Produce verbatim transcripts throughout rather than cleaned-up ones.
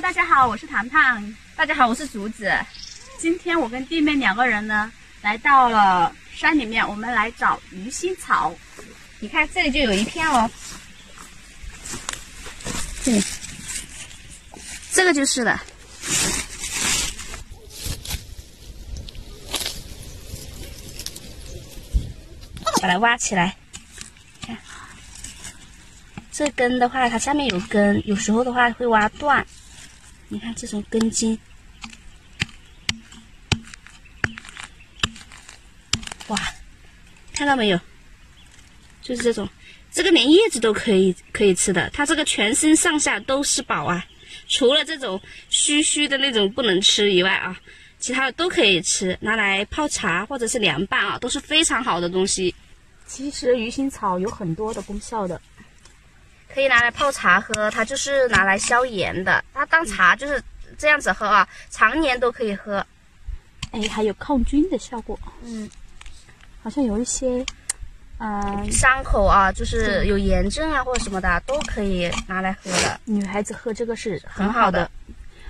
大家好，我是糖糖。 大家好，我是竹子。 今天我跟弟妹两个人呢，来到了山里面，我们来找鱼腥草。 你看这里就有一片哦，这里，这个就是的。把它挖起来，看，这根的话，它下面有根，有时候的话会挖断。你看这种根茎，哇，看到没有？就是这种，这个连叶子都可以可以吃的，它这个全身上下都是宝啊！除了这种须须的那种不能吃以外啊，其他的都可以吃，拿来泡茶或者是凉拌啊，都是非常好的东西。 其实鱼腥草有很多的功效的， 可以拿来泡茶喝，它就是拿来消炎的。它当茶就是这样子喝啊，常年都可以喝。 哎，还有抗菌的效果。 嗯， 好像有一些，嗯、呃， 伤口啊，就是有炎症啊或者什么的，都可以拿来喝的。 女孩子喝这个是很很好的。 好的。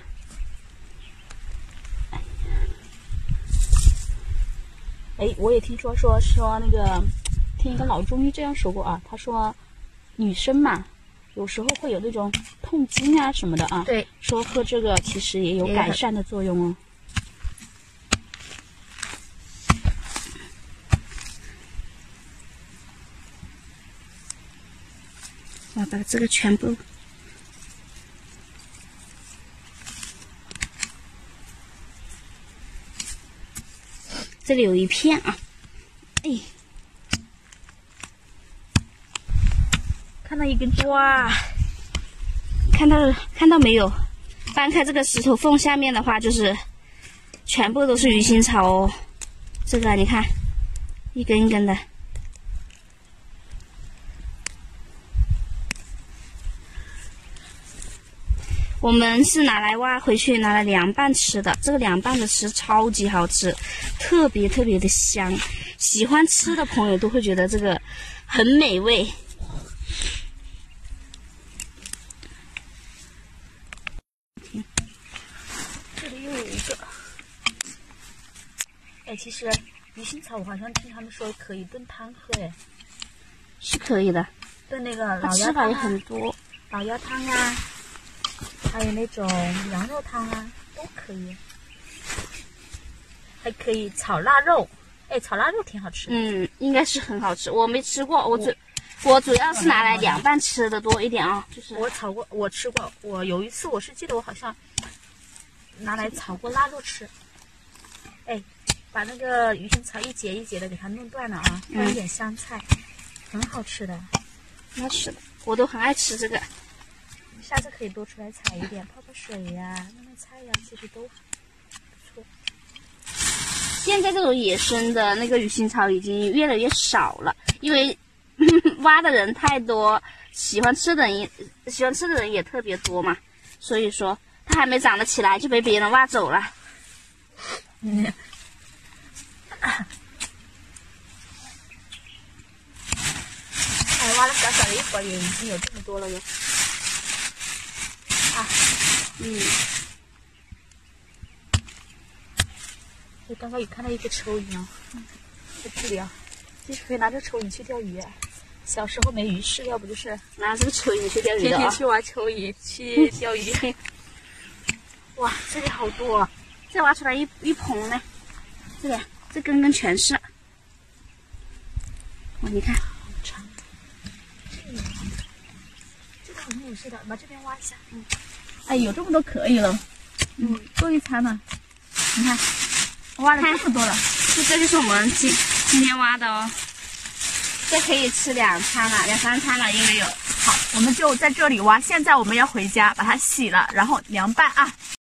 哎，我也听说说说那个，听一个老中医这样说过啊，他说，女生嘛，有时候会有那种痛经啊什么的啊， 对， 说喝这个其实也有改善的作用哦。 我把这个全部。这里有一片啊，哎， 看到一根哇，看到看到没有？翻开这个石头缝下面的话，就是全部都是鱼腥草哦。这个你看，一根一根的。我们是拿来挖回去，拿来凉拌吃的。这个凉拌的吃超级好吃，特别特别的香。喜欢吃的朋友都会觉得这个很美味。 这里又有一个。哎，其实鱼腥草我好像听他们说可以炖汤喝，哎， 是可以的。 炖那个它老鸭汤、 吃法也啊、 很多， 老鸭汤啊。还有那种羊肉汤啊，都可以，还可以炒腊肉，哎，炒腊肉挺好吃的。 嗯，应该是很好吃，我没吃过，我主我主要是拿来凉拌吃的多一点啊，就是我炒过，我吃过，我有一次我是记得我好像拿来炒过腊肉吃，哎，把那个鱼腥草一节一节的给它弄断了啊，放一点香菜，很好吃的。 那是的，我都很爱吃这个。 下次可以多出来采一点，泡泡水呀、弄弄菜呀，其实都不错。 现在这种野生的那个鱼腥草已经越来越少了，因为挖的人太多，喜欢吃的人也喜欢吃的人也特别多嘛，所以说它还没长得起来就被别人挖走了。 嗯。哎，挖了小小的一会儿，也已经有这么多了哟。啊， 嗯， 我刚刚有看到一个蚯蚓哦，在这里啊，其实可以拿着蚯蚓去钓鱼啊。小时候没鱼吃，要不就是拿这个蚯蚓去钓鱼的啊， 天天去挖蚯蚓去钓鱼。哇，这里好多啊！ 再挖出来一一捧呢，这里这根根全是。哇，你看， 好长，这个这个好像也是的，把这边挖一下。嗯。哎，有这么多可以了，嗯，够一餐了。你看，挖了这么多了， 这这就是我们今今天挖的哦，这可以吃两餐了，两三餐了应该有。 好，我们就在这里挖。现在我们要回家把它洗了，然后凉拌啊。